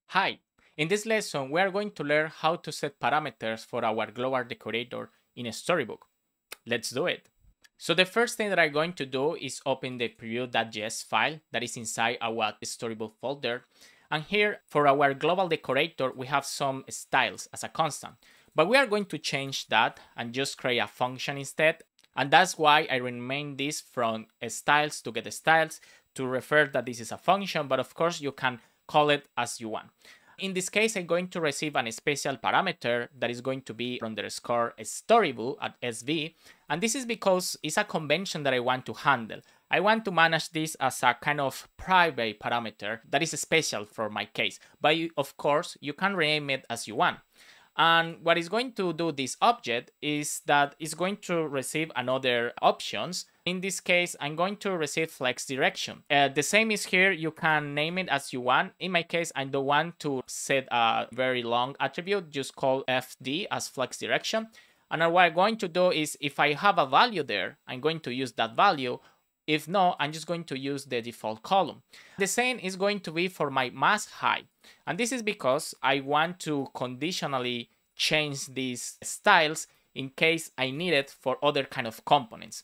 Hi, in this lesson we are going to learn how to set parameters for our global decorator in Storybook. Let's do it. So the first thing that I'm going to do is open the preview.js file that is inside our Storybook folder. And here for our global decorator we have some styles as a constant. But we are going to change that and just create a function instead. And that's why I rename this from styles to get styles to refer that this is a function, but of course you can call it as you want. In this case, I'm going to receive a special parameter that is going to be underscore storybook at SV. And this is because it's a convention that I want to handle. I want to manage this as a kind of private parameter that is special for my case. But of course, you can rename it as you want. And what is going to do this object is that it's going to receive another options. In this case, I'm going to receive flex direction. The same is here. You can name it as you want. In my case, I don't want to set a very long attribute. Just call FD as flex direction. And what I'm going to do is if I have a value there, I'm going to use that value. If not, I'm just going to use the default column. The same is going to be for my mask height. And this is because I want to conditionally change these styles in case I need it for other kind of components.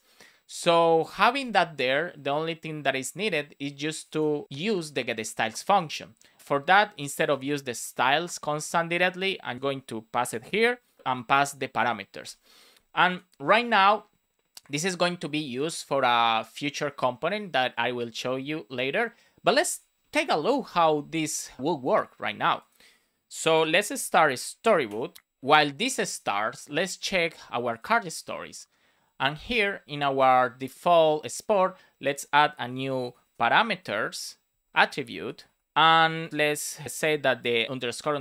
So having that there, the only thing that is needed is just to use the getStyles function. For that, instead of use the styles constant directly, I'm going to pass it here and pass the parameters. And right now, this is going to be used for a future component that I will show you later. But let's take a look how this will work right now. So let's start Storybook. While this starts, let's check our card stories. And here in our default export, let's add a new parameters attribute. And let's say that the underscore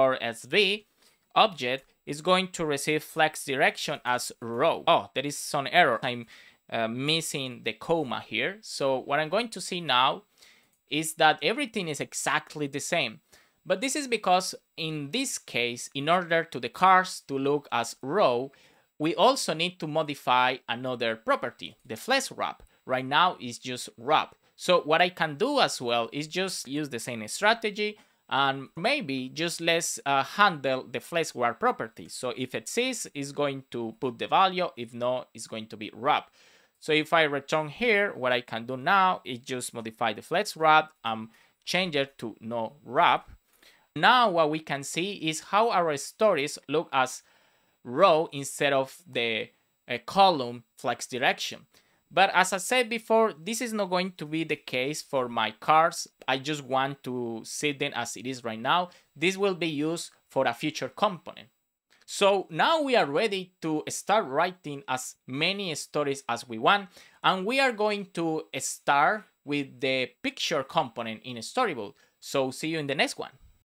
SV object is going to receive flex direction as row. Oh, there is some error. I'm missing the comma here. So what I'm going to see now is that everything is exactly the same. But this is because in this case, in order to the cards to look as row, we also need to modify another property, the flex wrap. Right now it's just wrap. So what I can do as well is just use the same strategy and maybe just let's handle the flex wrap property. So if it exists, it's going to put the value. If not, it's going to be wrap. So if I return here, what I can do now is just modify the flex wrap and change it to no wrap. Now what we can see is how our stories look as row instead of the column flex direction. But as I said before, this is not going to be the case for my cards. I just want to see them as it is right now. This will be used for a future component. So now we are ready to start writing as many stories as we want. And we are going to start with the picture component in Storybook. So see you in the next one.